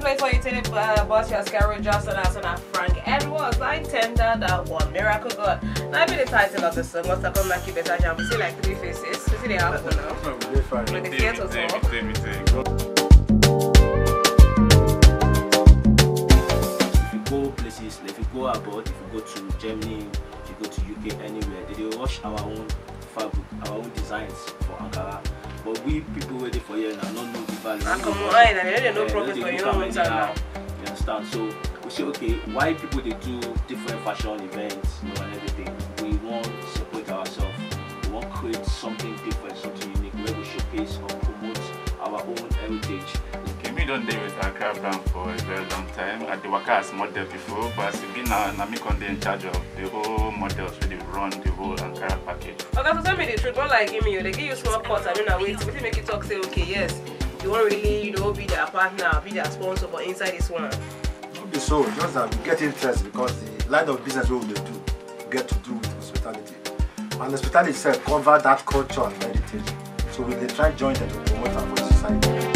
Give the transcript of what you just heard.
place for you to boss your Scarrow Johnson as on a Frank Edwards. I tender that one. Miracle God. Now be the title of the song. What's up on Lucky Better Jam? We see like 3 faces. You see they have one now. With the theater talk. If you go places, if you go abroad, if you go to Germany, if you go to UK, anywhere, they will rush our own fabric, our own designs for Ankara. But we people waiting for you and not know the value. And come on, and they no profit for you. You understand? So we say, okay, why people they do different fashion events, and everything. We want to separate ourselves. We want to create something different, something unique, where we showcase or promote our own heritage. We don't deal with Ankara brand for a very long time. At the worker as model before, but now Namikon in charge of the whole models, really run the whole Ankara package. Okay, so tell me the truth. Not like give me, they give you small cuts. I mean, I wait to make you talk. Say, okay, yes, you won't really, be their partner, be their sponsor, but inside this one. Not be so. Just that we get interest because the line of business we will do get to do with hospitality, and hospitality itself cover that culture and heritage. So we try join them to promote our society.